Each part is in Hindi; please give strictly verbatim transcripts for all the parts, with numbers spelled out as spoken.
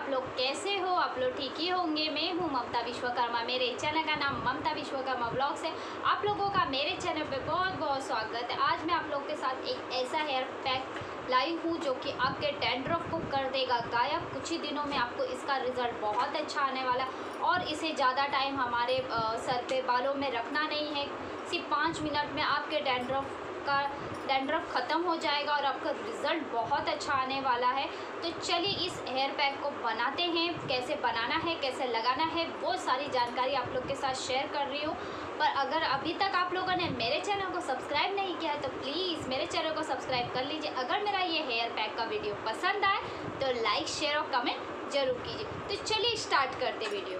आप लोग कैसे हो? आप लोग ठीक ही होंगे। मैं हूँ ममता विश्वकर्मा। मेरे चैनल का नाम ममता विश्वकर्मा व्लॉग्स है। आप लोगों का मेरे चैनल पे बहुत बहुत स्वागत है। आज मैं आप लोग के साथ एक ऐसा हेयर पैक लाई हूँ जो कि आपके डैंड्रफ को कर देगा गायब। कुछ ही दिनों में आपको इसका रिज़ल्ट बहुत अच्छा आने वाला और इसे ज़्यादा टाइम हमारे आ, सर पे बालों में रखना नहीं है। सिर्फ पाँच मिनट में आपके डैंड्रफ का डैंड्रफ ख़त्म हो जाएगा और आपका रिज़ल्ट बहुत अच्छा आने वाला है। तो चलिए इस हेयर पैक को बनाते हैं। कैसे बनाना है, कैसे लगाना है, वो सारी जानकारी आप लोग के साथ शेयर कर रही हूँ। पर अगर अभी तक आप लोगों ने मेरे चैनल को सब्सक्राइब नहीं किया है तो प्लीज़ मेरे चैनल को सब्सक्राइब कर लीजिए। अगर मेरा ये हेयर पैक का वीडियो पसंद आए तो लाइक, शेयर और कमेंट ज़रूर कीजिए। तो चलिए स्टार्ट करते वीडियो।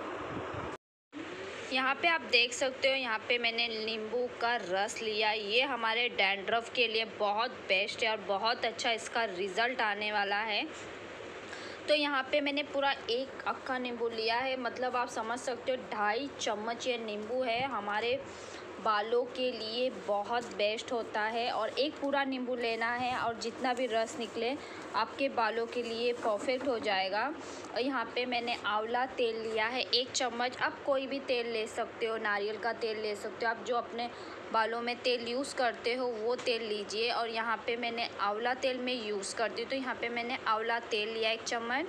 यहाँ पे आप देख सकते हो, यहाँ पे मैंने नींबू का रस लिया। ये हमारे डैंड्रफ के लिए बहुत बेस्ट है और बहुत अच्छा इसका रिज़ल्ट आने वाला है। तो यहाँ पे मैंने पूरा एक अक्खा नींबू लिया है, मतलब आप समझ सकते हो ढाई चम्मच ये नींबू है। हमारे बालों के लिए बहुत बेस्ट होता है और एक पूरा नींबू लेना है और जितना भी रस निकले आपके बालों के लिए परफेक्ट हो जाएगा। और यहाँ पे मैंने आंवला तेल लिया है एक चम्मच। आप कोई भी तेल ले सकते हो, नारियल का तेल ले सकते हो, आप जो अपने बालों में तेल यूज़ करते हो वो तेल लीजिए। और यहाँ पे मैंने आंवला तेल में यूज़ करती हूँ तो यहाँ पे मैंने आंवला तेल लिया एक चम्मच।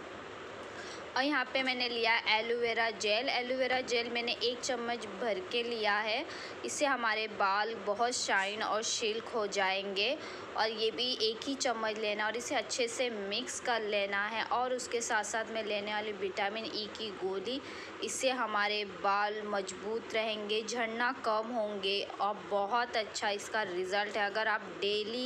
और यहाँ पे मैंने लिया एलोवेरा जेल। एलोवेरा जेल मैंने एक चम्मच भर के लिया है। इससे हमारे बाल बहुत शाइन और सिल्क हो जाएंगे। और ये भी एक ही चम्मच लेना और इसे अच्छे से मिक्स कर लेना है। और उसके साथ साथ में लेने वाली विटामिन ई की गोली, इससे हमारे बाल मजबूत रहेंगे, झड़ना कम होंगे और बहुत अच्छा इसका रिज़ल्ट है। अगर आप डेली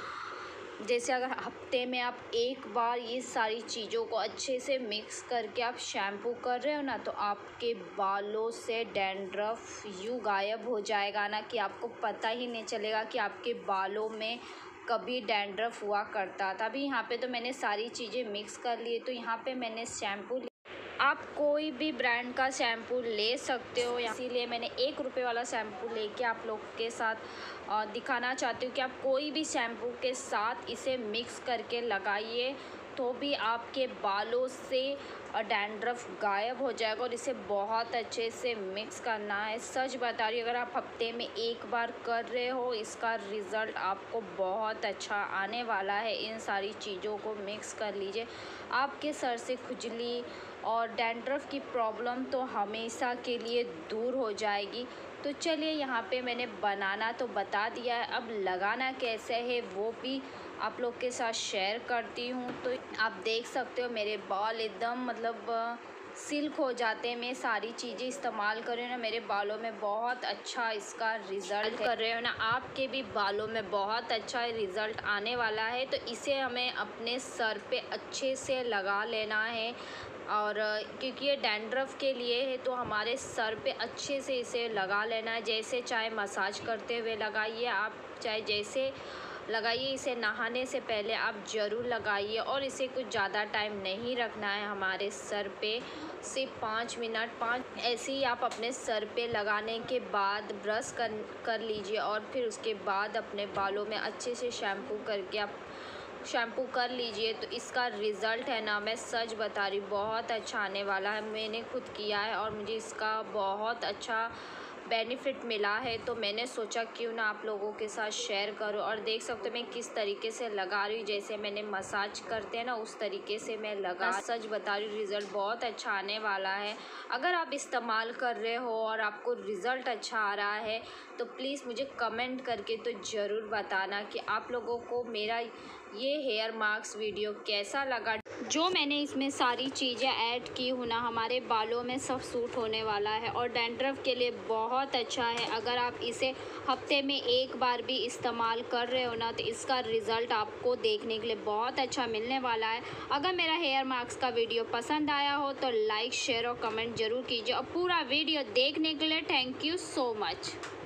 जैसे अगर हफ्ते में आप एक बार ये सारी चीज़ों को अच्छे से मिक्स करके आप शैम्पू कर रहे हो ना, तो आपके बालों से डैंड्रफ यूँ गायब हो जाएगा ना कि आपको पता ही नहीं चलेगा कि आपके बालों में कभी डैंड्रफ हुआ करता था। अभी यहाँ पे तो मैंने सारी चीज़ें मिक्स कर ली। तो यहाँ पे मैंने शैम्पू, आप कोई भी ब्रांड का शैम्पू ले सकते हो, इसीलिए मैंने एक रुपये वाला शैम्पू लेके आप लोग के साथ दिखाना चाहती हूँ कि आप कोई भी शैम्पू के साथ इसे मिक्स करके लगाइए तो भी आपके बालों से डैंड्रफ गायब हो जाएगा। और इसे बहुत अच्छे से मिक्स करना है। सच बता रही हूँ, अगर आप हफ्ते में एक बार कर रहे हो इसका रिज़ल्ट आपको बहुत अच्छा आने वाला है। इन सारी चीज़ों को मिक्स कर लीजिए, आपके सर से खुजली और डैंड्रफ की प्रॉब्लम तो हमेशा के लिए दूर हो जाएगी। तो चलिए यहाँ पे मैंने बनाना तो बता दिया है, अब लगाना कैसे है वो भी आप लोग के साथ शेयर करती हूँ। तो आप देख सकते हो मेरे बाल एकदम मतलब सिल्क हो जाते हैं। मैं सारी चीज़ें इस्तेमाल कर रही हूँ ना, मेरे बालों में बहुत अच्छा इसका रिज़ल्ट कर रहे हो ना, आपके भी बालों में बहुत अच्छा रिज़ल्ट आने वाला है। तो इसे हमें अपने सर पे अच्छे से लगा लेना है। और क्योंकि ये डैंड्रफ के लिए है तो हमारे सर पे अच्छे से इसे लगा लेना है। जैसे चाहे मसाज करते हुए लगाइए, आप चाहे जैसे लगाइए, इसे नहाने से पहले आप ज़रूर लगाइए। और इसे कुछ ज़्यादा टाइम नहीं रखना है हमारे सर पे, सिर्फ पाँच मिनट पाँच ऐसे ही आप अपने सर पे लगाने के बाद ब्रश कर कर लीजिए। और फिर उसके बाद अपने बालों में अच्छे से शैम्पू करके आप शैम्पू कर लीजिए। तो इसका रिज़ल्ट है ना, मैं सच बता रही हूँ, बहुत अच्छा आने वाला है। मैंने खुद किया है और मुझे इसका बहुत अच्छा बेनिफिट मिला है। तो मैंने सोचा क्यों ना आप लोगों के साथ शेयर करूं। और देख सकते हो मैं किस तरीके से लगा रही हूँ, जैसे मैंने मसाज करते हैं ना उस तरीके से मैं लगा। सच बता रही हूँ, रिज़ल्ट बहुत अच्छा आने वाला है। अगर आप इस्तेमाल कर रहे हो और आपको रिज़ल्ट अच्छा आ रहा है तो प्लीज़ मुझे कमेंट करके तो ज़रूर बताना कि आप लोगों को मेरा ये हेयर मास्क वीडियो कैसा लगा। जो मैंने इसमें सारी चीज़ें ऐड की हूँ ना, हमारे बालों में सब सूट होने वाला है और डैंड्रफ के लिए बहुत अच्छा है। अगर आप इसे हफ्ते में एक बार भी इस्तेमाल कर रहे हो ना, तो इसका रिज़ल्ट आपको देखने के लिए बहुत अच्छा मिलने वाला है। अगर मेरा हेयर मास्क का वीडियो पसंद आया हो तो लाइक, शेयर और कमेंट ज़रूर कीजिए। और पूरा वीडियो देखने के लिए थैंक यू सो मच।